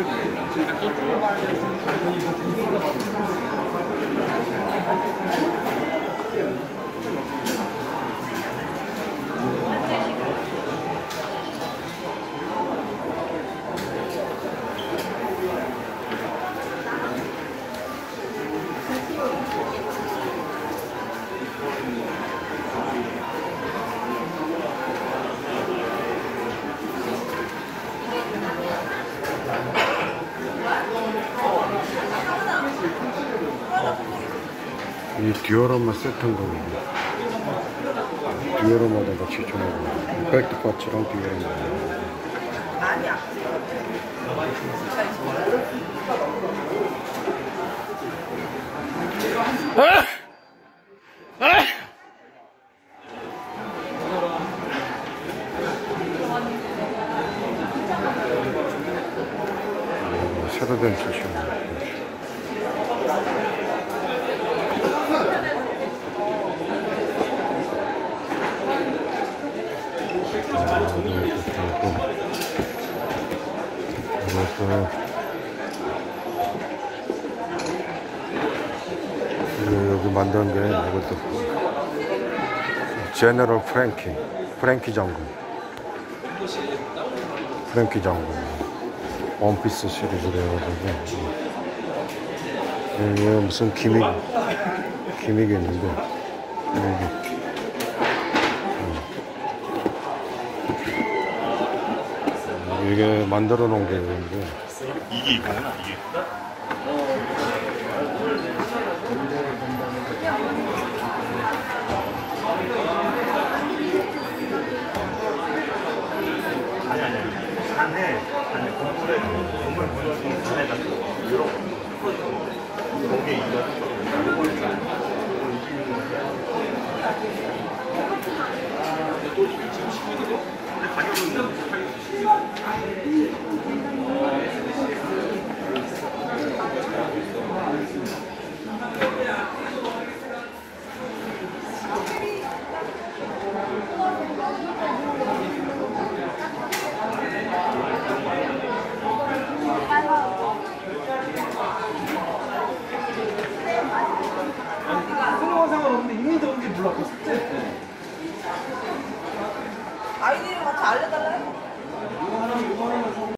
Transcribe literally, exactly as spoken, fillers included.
이 디오라마 세트인가 보네. 디오라마다가 추천하고 임팩트 파츠랑 디오라마 아니야. 아! 아! 새로 된 출시입니다. 그래서 여기 만든 게 이것도 제너럴 프랭키 프랭키 장군 프랭키 장군 원피스 시리즈로 해가지고 여기 무슨 기믹 기믹이 있는데 여기 이게 만들어 놓은 게 있는데 이게 이거구나 이게. 아니 아니 안에 안에 건물에 건물 문을 안에다 이렇게 거기에 이거 아이디를 같이 알려달라.